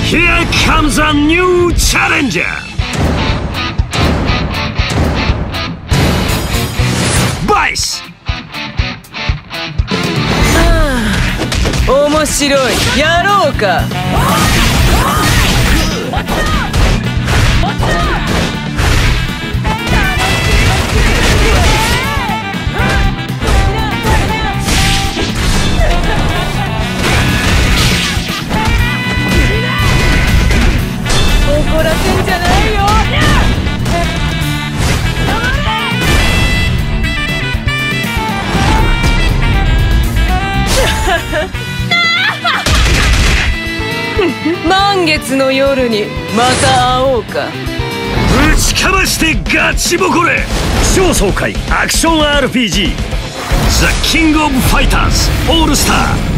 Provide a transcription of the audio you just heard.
Here comes a new challenger! Vice! 面白い。やろうか。怒らせんじゃないよ。満月の夜にまた会おうか。 ぶちかましてガチボコれ。超爽快アクション RPG The King of Fighters All Star